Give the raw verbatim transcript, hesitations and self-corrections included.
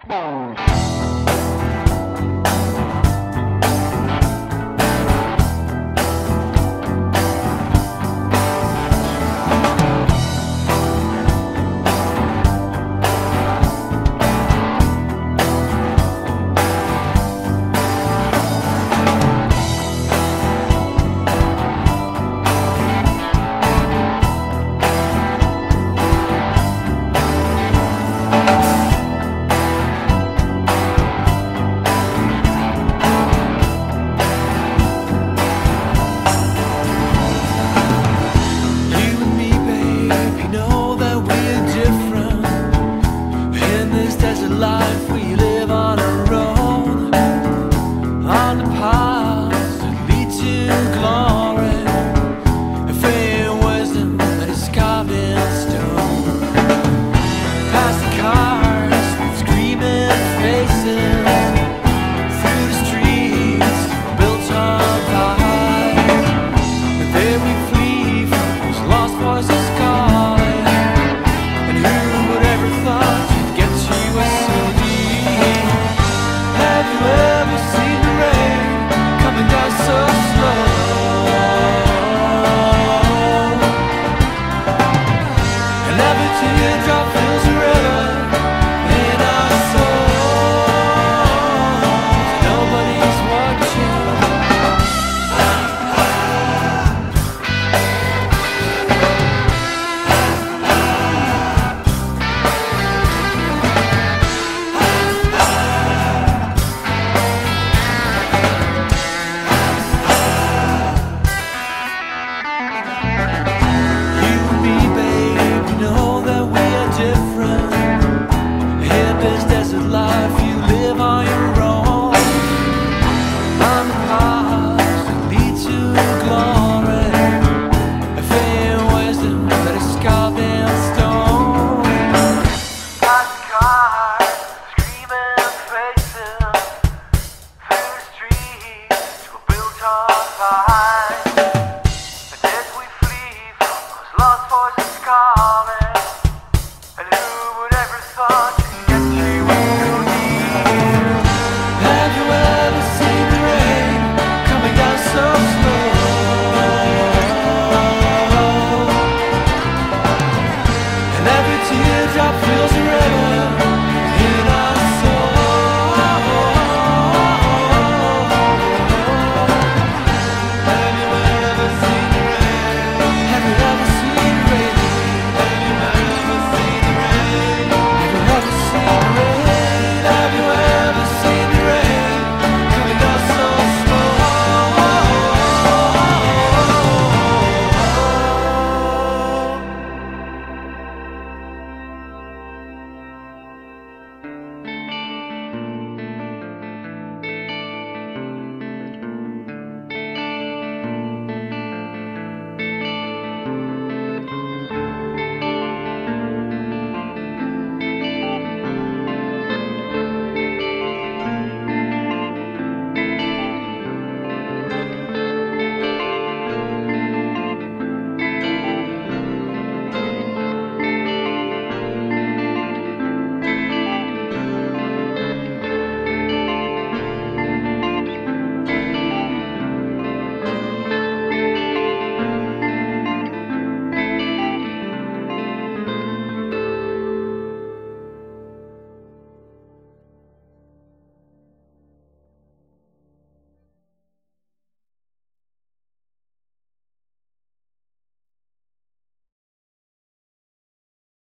Life we live on our own, on the paths that lead to glory, a fair wisdom that is carved in stone. Past the cars with screaming faces, through the streets built on high, and there we flee from those lost voices calling. And who would ever thought you'd get to us so deep? Have you ever seen the rain coming down so slow? And every teardrop fills a river in our souls. Nobody's watching. Life you live on your own, on the paths that lead to glory, a fair wisdom that is carved in stone. Past cars, screaming faces, through the streets were built on high, and as we flee from those lost voices calling, and who would ever thought you'd get to us? Teardrop fills the river